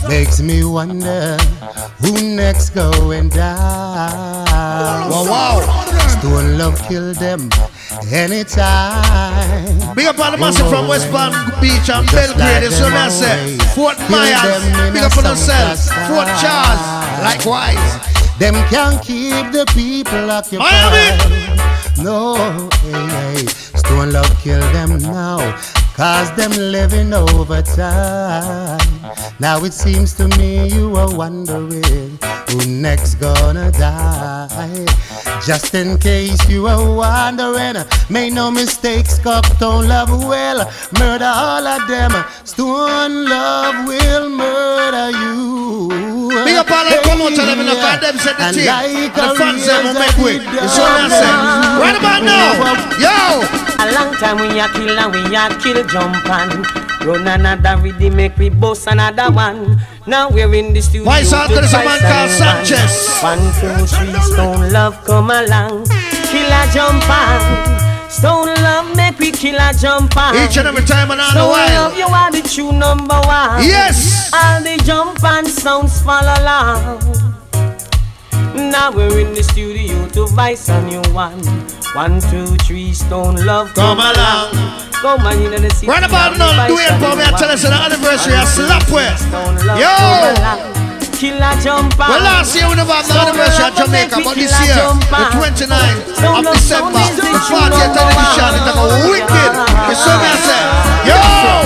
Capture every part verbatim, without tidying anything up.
makes me wonder who next going down. Wow, wow. Stone Love kill them anytime. Big up on the massive from West Palm Beach and Belgrade. You see what I say? Fort Myers. Big up on themselves. Fort Charles. Likewise. Them can't keep the people occupied. Miami. No, hey, hey. Stone Love kill them now, cause them living over time. Now it seems to me you are wondering who next gonna die. Just in case you are wondering, make no mistakes, Stone Love will murder all of them. Stone Love will murder you. Big up all the promoters, let me know, cause them set the team. And the fans them will make way. You see what I say? Right about now, yo! A long time we a kill and we a kill jump and run another rhythm, make we boss another one. Now we're in the studio. Why is that there's a man called Sanchez? One, two, three, Stone Love come along. Kill a jump and Stone Love make we kill a jump and each and every time and all the Stone while. Love, you are the true number one. Yes! All the jump and sounds follow along. Now we're in the studio to vice a new one. One, two, three, Stone Love come, come along. Come on, you know the city. Right about now, do it for me and tell us the anniversary of Slapware. Yo! Kill a jumper. Well, last year we never had the anniversary of Jamaica, but this year, the twenty-ninth of December, the fortieth edition, it's like a wicked. You saw me, I said, yo!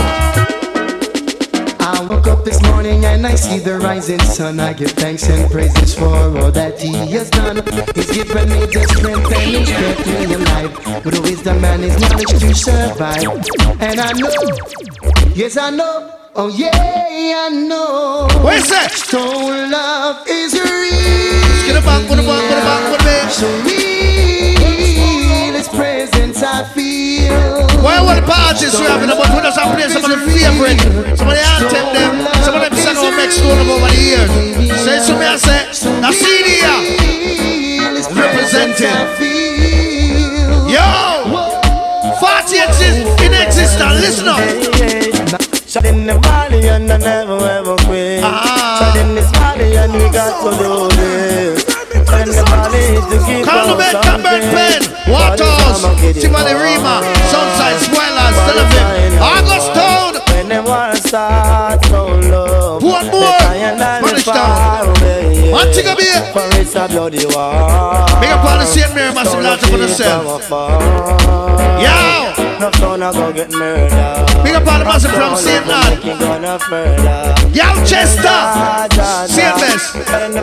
I woke up this morning and I see the rising sun. I give thanks and praises for all that He has done. He's given me the strength and He's kept me alive with the wisdom and His knowledge to survive. And I know, yes I know, oh yeah I know. Where's that? Stone Love is real. Let's get it back, put it back, put it back, put it back. So real, His presence I feel. Why all the parties we have in the but we just have played some of the favorite, some of the anthem them, some of them sang on make Stone Love over the years. Say to me I say, now see the here, representing. Yo! fortieth is in existence, listen up. Shot in the valley and I never ever quit. Shot in this valley and we got to do this. And the valley to keep Call the bed, Camberg Pen, Waters, Timothy Rima, Sunside, Spoilers, Television, August Town. When they want to start so low, Port Moore, Spanish Town, Montego Bay. For it's a bloody war. Big up all the Saint Mary massive latte for themselves. Yo! No son I go get murdered. Big up all the massive from Saint Ann. Yo, Chester, Saint Bess,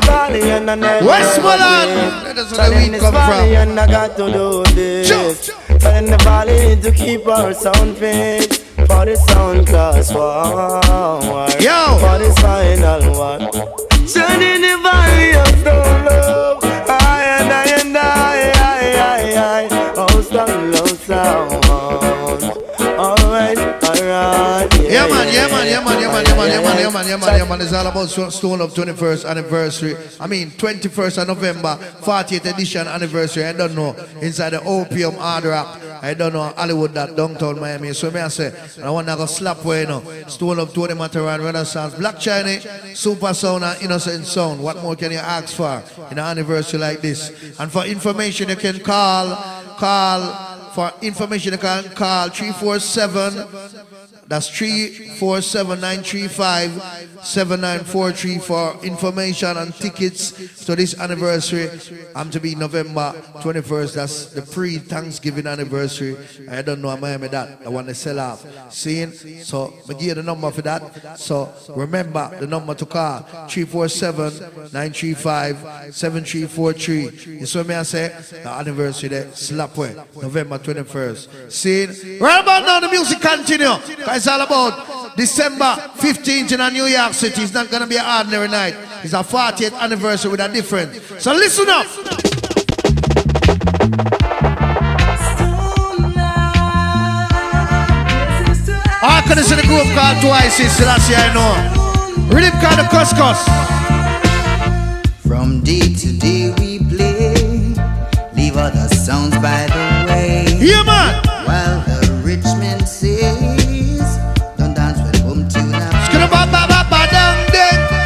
Westmoreland. That's where we come from. And I got to do this. In the valley to keep our sound fit. For the sound class one. Yo! For this final one. Shine in the valley of Stone Love. I and I and I, I, I, I. Oh, Stone Love sound. Alright, alright. Yeah, man, yeah, man, yeah, man, yeah, man, yeah, man, yeah, man, yeah, man, yeah, man, yeah, man. It's all about Stone Love twenty-first anniversary. I mean, twenty-first of November, fortieth edition anniversary. I don't know. Inside the Opium Hard Rock. I don't know Hollywood, that downtown Miami. So me I say, I want to go slap where you know. Stone Love Tony Mataran, Renaissance, Black Chinese, Super Sound and Innocent Sound. What more can you ask for in an anniversary like this? And for information you can call, call, for information you can call three four seven, that's three four seven, nine three five, seven nine four three for information and tickets to this anniversary. I'm to be November twenty-first, that's the pre-Thanksgiving anniversary. I don't know Miami that, I want to sell out. Seeing? So I give you the number for that. So remember the number to call, three four seven, nine three five, seven three four three. You saw me I say? The anniversary there, Slapway, November twenty-first. Seeing? Right about now the music continue. It's all about December fifteenth in a New York City. It's not going to be an ordinary night. It's a fortieth anniversary with a different. So listen up. I could see the group called Twice. It's last year I know. Rhythm called the Cuscus. From day to day we play, leave other sounds by the way. Yeah, man. While the rich man says, don't dance with boom tune up. Skidda ba ba ba ba dang ding.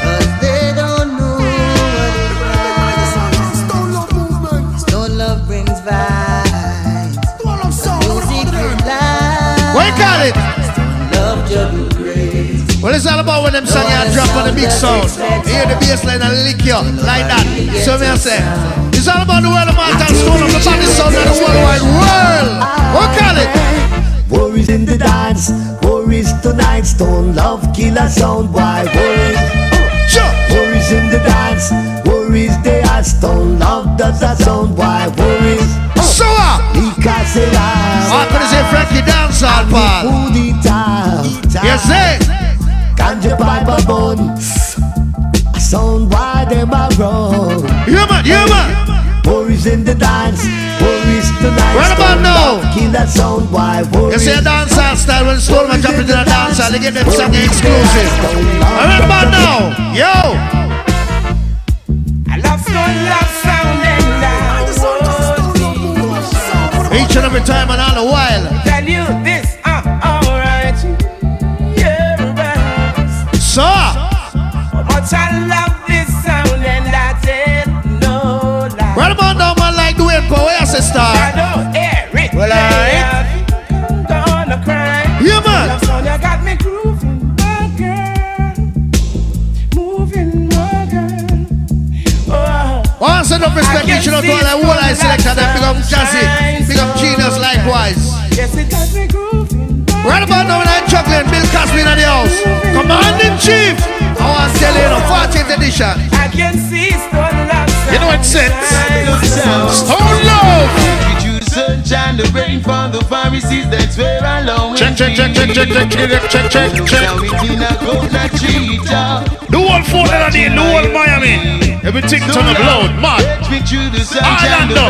about when them song and drop on the big sound. You hear the bass line and lick you like that. So me I say, it's all about the world of Malta Stone of the body sound of the worldwide world. What call it? Worries in the dance, worries tonight. Stone love killer sound boy. Worries, sure. Worries in the dance, worries they are. Stone love does a sound boy. Worries. So what? Because it has. I could say Frankie dance all part. Yes, sir. Ganja pipe a bun. Sound why them a run. Yeah man, yeah man. Worries in the dance, worries tonight. Right about now. Kill that sound why worries. You see a dancehall style when Stone man jump into the dancehall, they get them song exclusive. Right about now, yo. I love Stone, love sound and loud. Each and every time and all the while. Tell you this, uh, alright. Yeah, right. So. Much I love this sound and that's it, no lie. Right about now, man, like the way Power has a star. I don't hear it. Well, alright. I'm gonna cry. Yeah, man. Love sound, you got me grooving, my girl. Moving, my girl. Oh. Once enough respect, you should not call that whole eye selector, then become jazzy, become genius likewise. Yes, it got me grooving. Right about now, when I'm juggling, Bill Cosby in the house. Commanding Chief. I want to tell you, the fortieth edition. I can see Stone Love. You know what it Stone Love. Sunshine, the rain from the Pharisees, that's where I long. Check, check, check, check, check, check, check, check, check, check. The whole phone of the the whole Miami. Everything turn up loud, man. Orlando,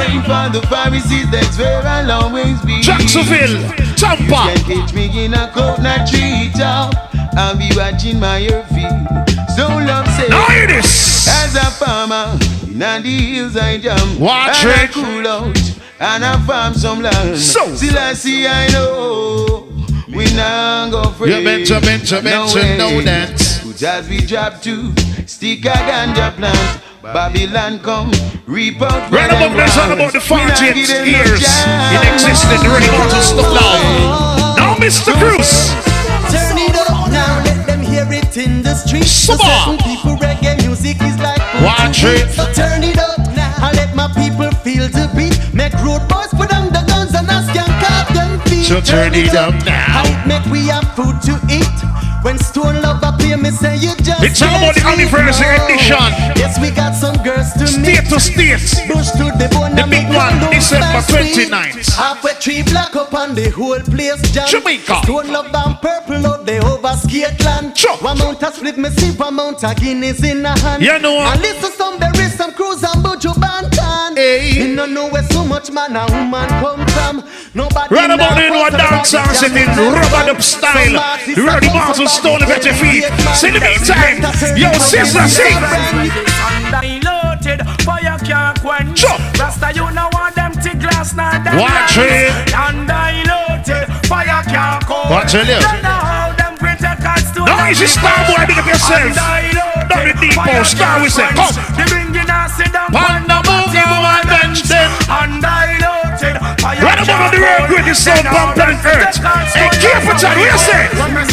Jacksonville, Tampa. Catch me in a coconut tree top. I'll be watching my feet. So love say, now hear this. As a farmer, in the hills I jump. Watch and it. I cool out, and I farm some land. So still I see I know we now go free. You mention, mention, mention, know that. Good as we drop to stick a ganja plant. Babylon come, reap out. Right about this, all about the fortieth years in existence, ready to stop now. Now, Mister Cruz. Turn it up now, let them hear it in the streets. Super. Certain people reggae music is like watch it. So turn it up now, and let my people feel the beat. Make road boys put on the guns and ask them cut them feet. So turn it up now. How it make we have food to eat. When Stone Love appear, me say you just. It's all about the anniversary edition. Yes, we got some girls to meet. State to state. Bush to the bone. The big one, December twenty-ninth. Halfway tree black up on the whole place jam. Jamaica. Stone Love and purple out the over Skateland. Sure. One mount a split, me see one mount a Guinness in a hand. You know. And listen some berries, some cruise and Buju Bantan. Hey. Me no know where so much man and woman come from. Nobody. Right about the new dance song setting, rubber up style. You ready to Stone Love at your feet. See the meantime, yo, sister, sing. Undiluted, fire can't quench. Sure. Rasta, you know want them to glass, not them. Watch it. Undiluted, fire can't quench. Watch it, Don't know how them greater cards to. No, it's a star boy, big up yourself. Not the depot, star we say, come. The bringing us down. Panda move, you want bench them. Undiluted, fire right about the road, with the soul pump and earth. Hey, careful, John, what you say?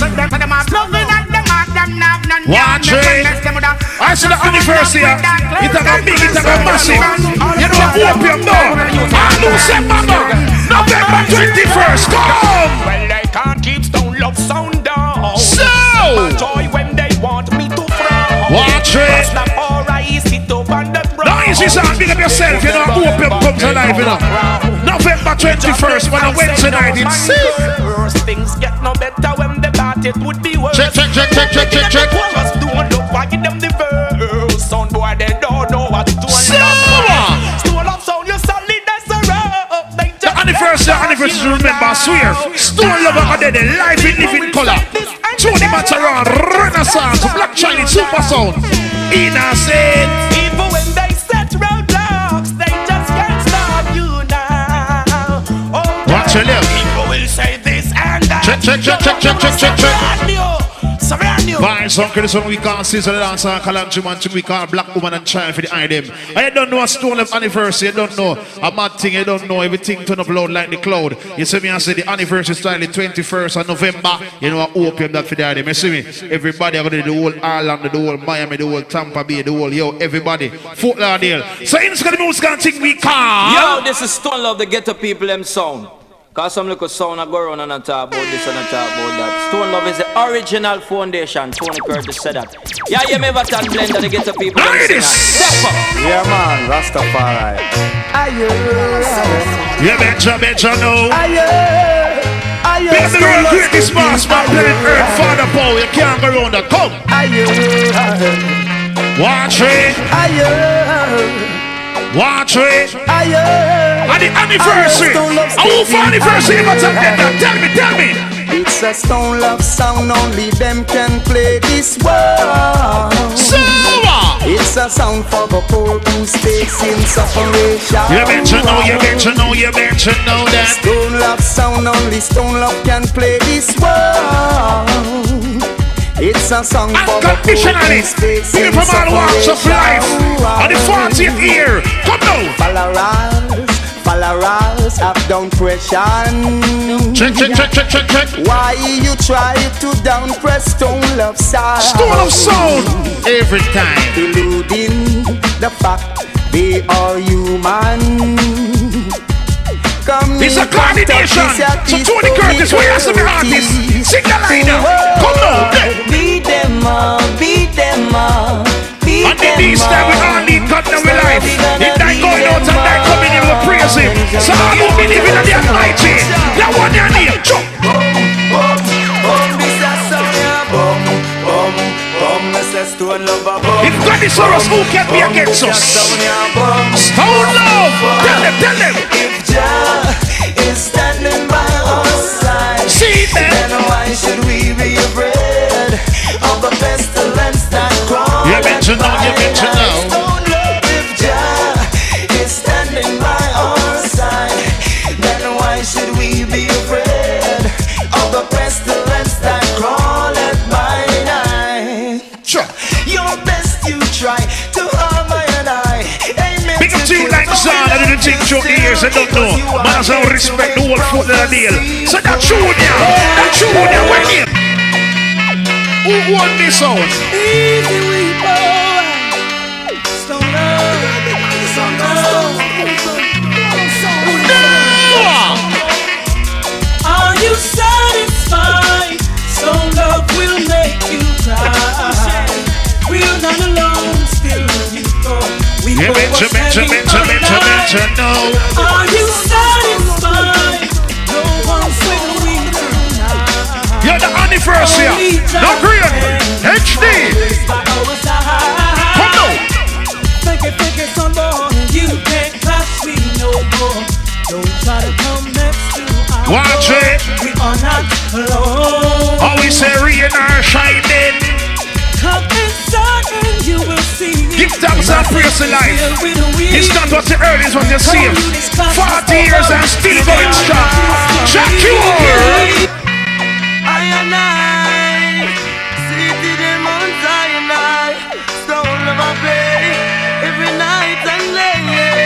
Watch it. I see the anniversary. It's a big, it's a massive. You know what? Opium door. I lose it, mama. November twenty-first. Come. Well, they can't keep Stone Love sound down. So. Joy when they want me to frown. Watch it. Now you see something, big up yourself, you know. Opium comes alive, you know. November twenty-first, when a Wednesday night, it's sick. Things get no better when they bought it would be worse. Check, check, check, check, check, check, check. Just don't look why give them the verse. Sound boy, they don't know what to do. Stone Love sound, you solid as a rock. The anniversary, anniversary, remember, I swear. Stone Love are dead, live in living color. Tony Mataran, Renaissance, Black Chinese, Super Sound. Innocent. Even when they set roadblocks, they just can't stop you now. Oh, watch your left. people will say this and that. Check, check, check, check, check, check, check, check. So brand new. Buy some this one we call Sizzle Dance and Kalanji Man we call Black Woman and Child for the item. I don't know a Stone Love anniversary, I don't know a mad thing, I don't know everything turn up loud like the cloud. You see me I say the anniversary style the twenty-first of November, you know I opium that for the item. You see me? Everybody are gonna do the whole Ireland, the whole Miami, the whole Tampa Bay, the whole yo, everybody. Fort Lauderdale. So it's gonna be music and thing we call. Yo, this is Stone Love, the ghetto people them sound. Cause some little sound I go around and I talk about this and I talk about that. Stone Love is the original foundation. Tony Curtis said that. Yeah, you remember that blend that the ghetto people them sing. Step up. Yeah man, Rastafari. Aye, yeah, betcha, betcha, no. aye, aye. Be the real greatest boss man, playing Earth Father Paul. You can't go around that. Come. Aye, Watch it. aye. Watch it. Aye, And the anniversary. Oh, for anniversary, what's up there? Tell me, tell me. It's a Stone Love sound, only them can play this world. So, it's a sound for the poor who's facing separation. you mention know, you mention know, you mention know that. Stone Love sound, only Stone Love can play this world. It's a song for the unconditionally. People from all walks of life. On the fortieth year. Come now. Followers, followers have down pressure. Check, check, check, check, check, check. Why you try to down press Stone Love sound? Stone Love sound. Every time. Eluding the fact they are human. It's a coordination. So Tony Curtis, we have some artists. Sing the line now. Come on. Beat them up, beat them up, beat And the beast that we all need cut down with life. If that going out and that coming in, we praise him. So all who believe in the Almighty, that one your name. Chop. If God is for us, who can be against us? Stone Love. Tell them, tell them. If Jah is standing by our side, see them. then why should we be afraid of the pestilence that crawls? You mention now, you mention now. Stone Love, if Jah is standing by our side, then why should we be afraid of the pestilence that crawleth by night? Sure. Your best you try to harm I and I. Amen. Big up to you like Zan, I didn't think through the years, I don't know. Man, I don't respect the whole foot of the deal. So that's true now, that's true now, when you. Who won this out? Easy we go. Stone Love. Stone Love. Are you satisfied? Stone Love will make you cry. We're not alone, still you go. We You mention, mention, mention, mention, mention, no. Are you satisfied? No one's will we tonight. You're the anniversary. No green. H D. Come on. Think it, think it's on board. You can't clash me no more. Don't try to come next to us. Watch it. We are not alone. Always say rain or shining. Come inside and you will see. Give thanks and praise to life. It's not what you earn, it's what you see. Forty years and still going strong. Shakur. I and I, city them on Sinai, Stone Love I play every night and day.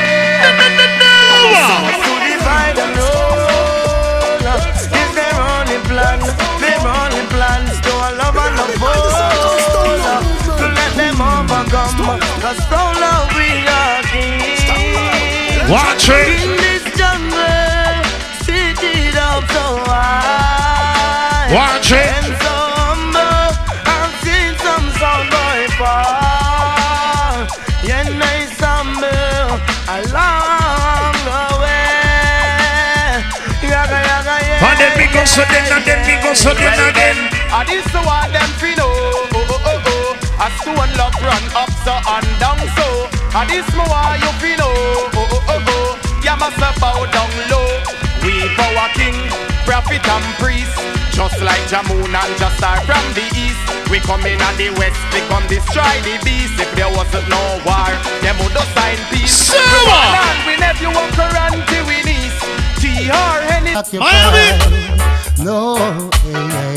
Songs to divide and roll. Is their only plan, their only plan. Stone Love and the fool to let them overcome. Cause Stone Love we are king. Watch it. In this jungle, city up so high. Watch it. And so humble, I've seen some sound boy fall. Yeah, nice humble along the way. Yaga, yaga, yeah. And then we go so then and then we go so then again. I this the one them feel oh, oh, oh, oh, oh. A Stone Love run up so and down so. I this me why you feel oh, oh, oh, oh, oh. You must bow down low. We power king, prophet and priest. Just like Jamun and just start from the east. We come in at the west, we come destroy the beast. If there wasn't no war, them would have signed peace. So and we never walk around till we knees. T R N Miami. No, hey, hey.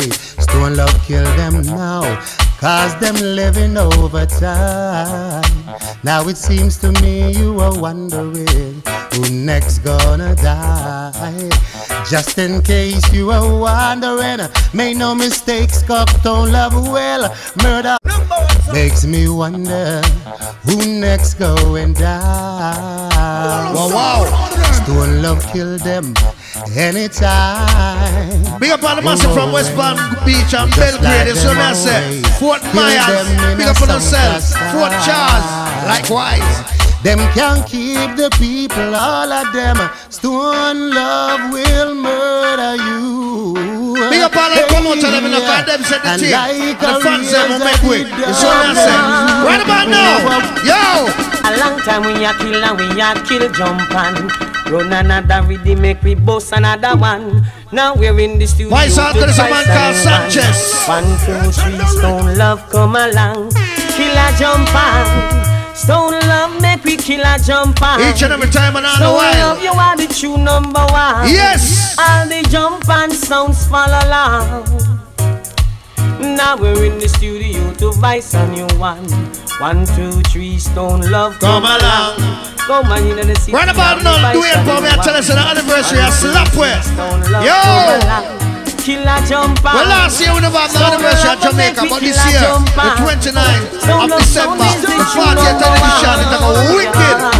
Stone love kill them now, cause them living over time. Now it seems to me you are wondering who next gonna die. Just in case you are wondering, make no mistakes, Stone love will murder. Makes me wonder who next go and die. Wow, wow. Stone love kill them anytime. Big up all the massive from West Palm Beach and Belgrade. So me I say Fort Myers. Big up on themselves. Fort Charles. Likewise. Them can't keep the people, all of them. Stone love will murder you. Big up all the promoters, them in the fan, them set the team. Like the fans them will make way. You see what I say? Right about now, yo! A long time we a kill and we a kill jump and run another rhythm, make we boss another one. Now we're in the studio. Why is there is a man called Sanchez? One, two, three, Stone love come along. Kill a jump and Stone love make we kill a jump on. Each and every time and all the Stone while. love you are the true number one. Yes. All the jump and sounds follow along. Now we're in the studio to vice a new one. One, two, three, Stone love come, come along. along. Come on in the city. Right about now, do it for me. I tell us an anniversary. I slap with. Yo. Kill a jump on. Well, last year we never had the anniversary at Jamaica, but this year, the twenty-ninth of December, the fortieth edition, it's a wicked